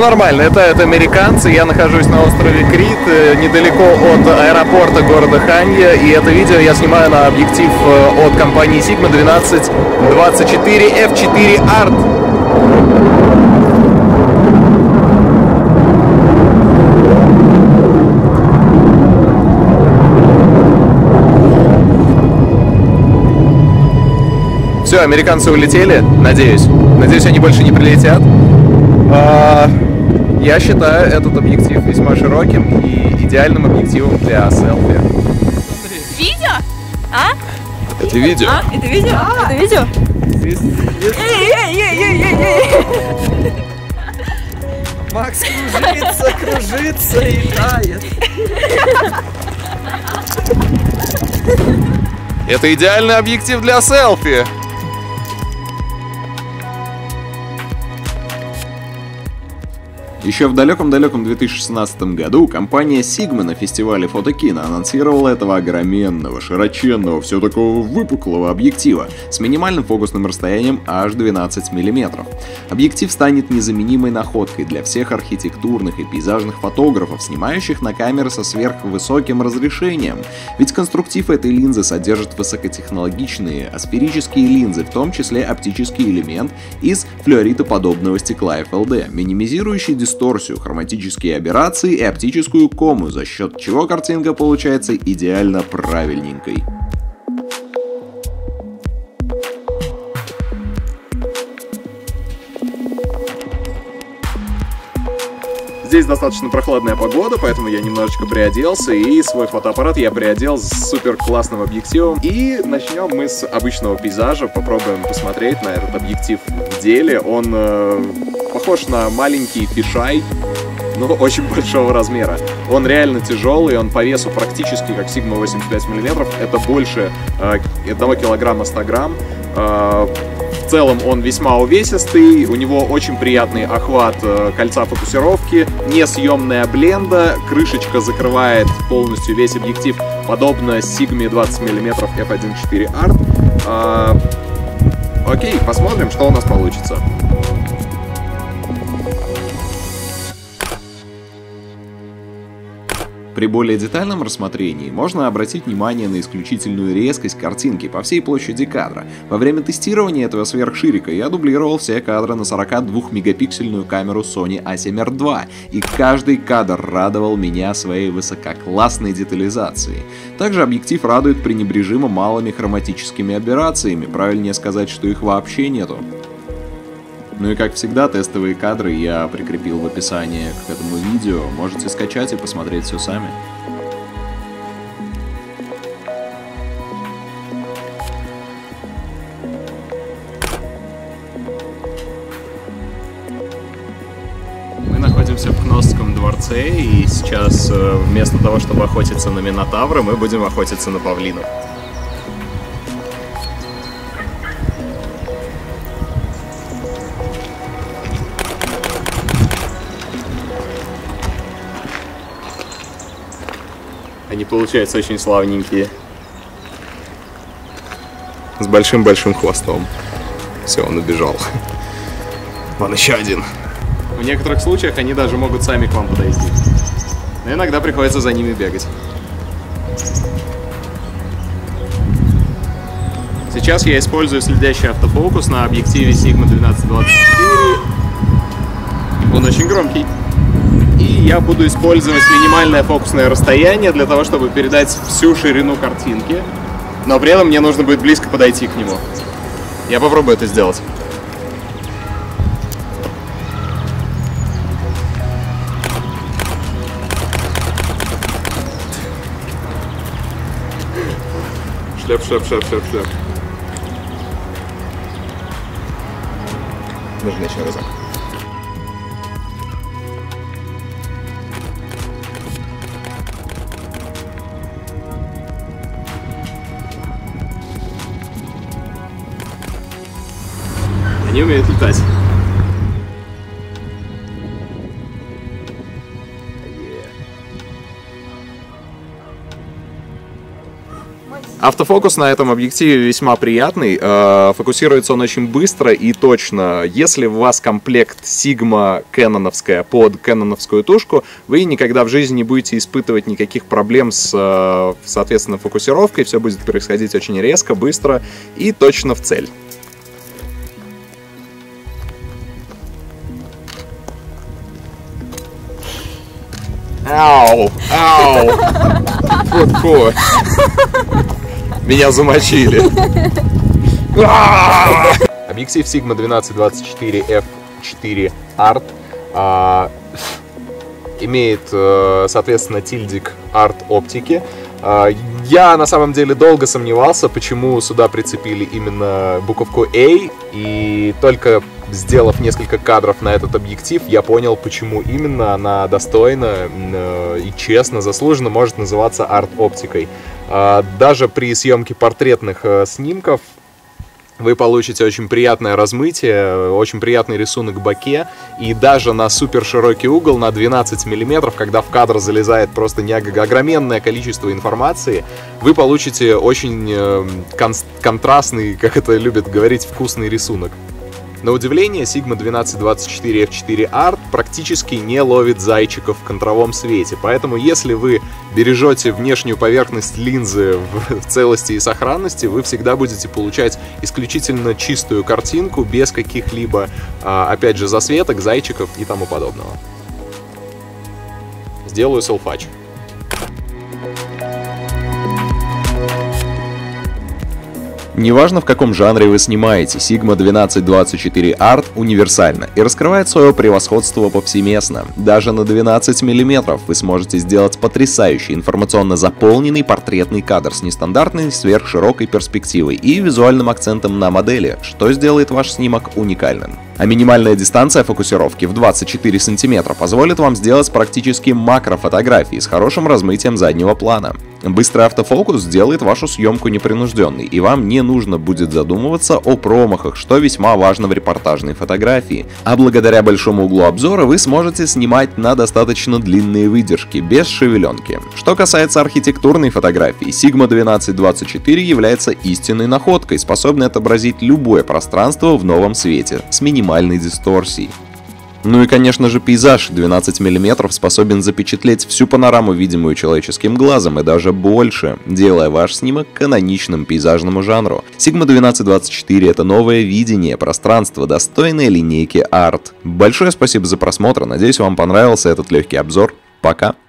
нормально, это американцы, я нахожусь на острове Крит, недалеко от аэропорта города Ханья, и это видео я снимаю на объектив от компании Sigma 1224 f4 Art. Все, американцы улетели, надеюсь. Надеюсь, они больше не прилетят. Я считаю этот объектив весьма широким и идеальным объективом для селфи. Видео? А? Это видео. А? Это видео? Это видео? Макс кружится и тает. Это идеальный объектив для селфи. Еще в далеком-далеком 2016 году компания Sigma на фестивале фотокино анонсировала этого огроменного, широченного, все такого выпуклого объектива с минимальным фокусным расстоянием аж 12 мм. Объектив станет незаменимой находкой для всех архитектурных и пейзажных фотографов, снимающих на камеры со сверхвысоким разрешением. Ведь конструктив этой линзы содержит высокотехнологичные асферические линзы, в том числе оптический элемент из флюоритоподобного стекла FLD, минимизирующий дисторсию, хроматические аберрации и оптическую кому, за счет чего картинка получается идеально правильненькой. Здесь достаточно прохладная погода, поэтому я немножечко приоделся, и свой фотоаппарат я приодел с супер классным объективом. И начнем мы с обычного пейзажа, попробуем посмотреть на этот объектив в деле. Он похож на маленький фишай, но очень большого размера. Он реально тяжелый, он по весу практически как Sigma 85 мм, это больше 1 килограмма 100 грамм. В целом он весьма увесистый, у него очень приятный охват кольца фокусировки, несъемная бленда, крышечка закрывает полностью весь объектив, подобно Sigma 20 мм f1.4 Art. Окей, посмотрим, что у нас получится. При более детальном рассмотрении можно обратить внимание на исключительную резкость картинки по всей площади кадра. Во время тестирования этого сверхширика я дублировал все кадры на 42-мегапиксельную камеру Sony A7R II, и каждый кадр радовал меня своей высококлассной детализацией. Также объектив радует пренебрежимо малыми хроматическими аберрациями, правильнее сказать, что их вообще нету. Ну и как всегда, тестовые кадры я прикрепил в описании к этому видео, можете скачать и посмотреть все сами. Мы находимся в Кносском дворце, и сейчас вместо того, чтобы охотиться на Минотавра, мы будем охотиться на павлинов. Они получаются очень славненькие. С большим-большим хвостом. Все, он убежал. Вон еще один. В некоторых случаях они даже могут сами к вам подойти. Но иногда приходится за ними бегать. Сейчас я использую следящий автофокус на объективе Sigma 1224. Он очень громкий. И я буду использовать минимальное фокусное расстояние для того, чтобы передать всю ширину картинки. Но при этом мне нужно будет близко подойти к нему. Я попробую это сделать. Шляп, шляп, шляп, шляп, шляп. Нужно еще разок. Они умеют летать. Автофокус на этом объективе весьма приятный, фокусируется он очень быстро и точно. Если у вас комплект Sigma кэноновская под кэноновскую тушку, вы никогда в жизни не будете испытывать никаких проблем с, соответственно, фокусировкой. Все будет происходить очень резко, быстро и точно в цель. Ау! Ау! Фу-фу! Меня замочили. Объектив Sigma 12-24 f4 Art имеет, соответственно, тильдик Art оптики. Я на самом деле долго сомневался, почему сюда прицепили именно буковку A, и только сделав несколько кадров на этот объектив, я понял, почему именно она достойна и честно, заслуженно может называться арт-оптикой. Даже при съемке портретных снимков вы получите очень приятное размытие, очень приятный рисунок в боке, и даже на супер широкий угол, на 12 мм, когда в кадр залезает просто огроменное количество информации, вы получите очень контрастный, как это любят говорить, вкусный рисунок. На удивление, Sigma 12-24 f4 Art практически не ловит зайчиков в контровом свете, поэтому если вы бережете внешнюю поверхность линзы в целости и сохранности, вы всегда будете получать исключительно чистую картинку, без каких-либо, опять же, засветок, зайчиков и тому подобного. Сделаю селфач. Неважно, в каком жанре вы снимаете, Sigma 12-24 Art универсальна и раскрывает свое превосходство повсеместно. Даже на 12 мм вы сможете сделать потрясающий информационно заполненный портретный кадр с нестандартной сверхширокой перспективой и визуальным акцентом на модели, что сделает ваш снимок уникальным. А минимальная дистанция фокусировки в 24 см позволит вам сделать практически макрофотографии с хорошим размытием заднего плана. Быстрый автофокус сделает вашу съемку непринужденной, и вам не нужно будет задумываться о промахах, что весьма важно в репортажной фотографии. А благодаря большому углу обзора вы сможете снимать на достаточно длинные выдержки, без шевеленки. Что касается архитектурной фотографии, Sigma 12-24 является истинной находкой, способной отобразить любое пространство в новом свете, с минимальной дисторсией. Ну и, конечно же, пейзаж 12 мм способен запечатлеть всю панораму, видимую человеческим глазом, и даже больше, делая ваш снимок каноничным пейзажному жанру. Sigma 12-24 — это новое видение пространства, достойное линейки Art. Большое спасибо за просмотр, надеюсь, вам понравился этот легкий обзор. Пока!